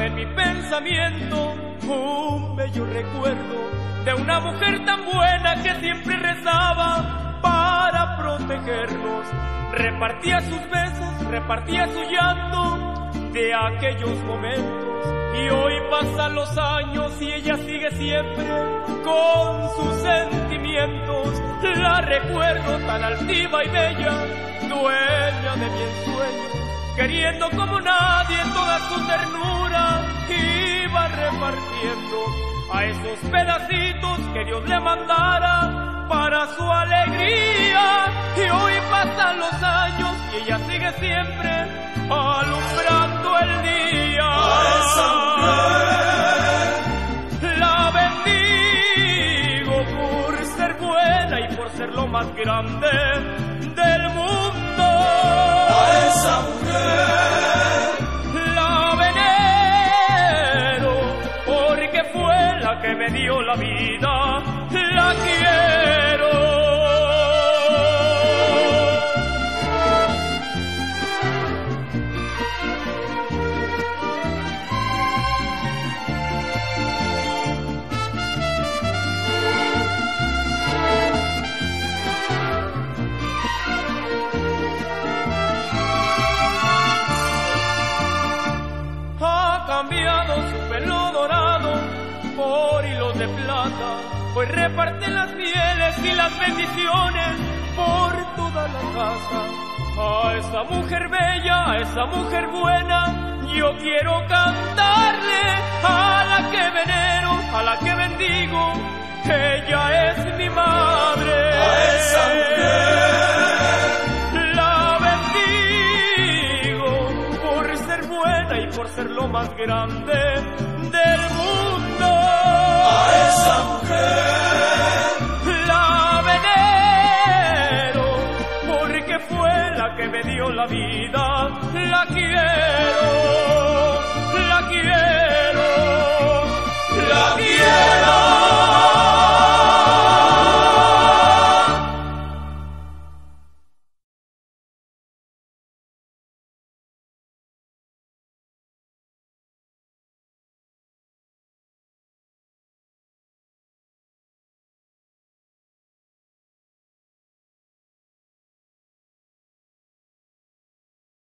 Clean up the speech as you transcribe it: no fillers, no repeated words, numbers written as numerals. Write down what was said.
en mi pensamiento un bello recuerdo de una mujer tan buena que siempre rezaba para protegernos. Repartía sus besos, repartía su llanto de aquellos momentos. Y hoy pasan los años y ella sigue siempre con sus sentimientos. La recuerdo tan altiva y bella, dueña de mi ensueño, queriendo como nadie toda su ternura, iba repartiendo a esos pedacitos que Dios le mandara para su alegría. Y hoy pasan los años y ella sigue siempre alumbrando el día. A esa mujer la bendigo por ser buena y por ser lo más grande del mundo. A esa mujer la venero porque fue la que me dio la vida. La quiero. Cambiado su pelo dorado por hilos de plata, pues reparte las mieles y las bendiciones por toda la casa. A esa mujer bella, a esa mujer buena, yo quiero cantarle, a la que venero, a la que bendigo, ella es mi madre. A esa mujer la bendigo por ser buena y por ser lo más grande del mundo. A esa mujer la venero porque fue la que me dio la vida. La quiero.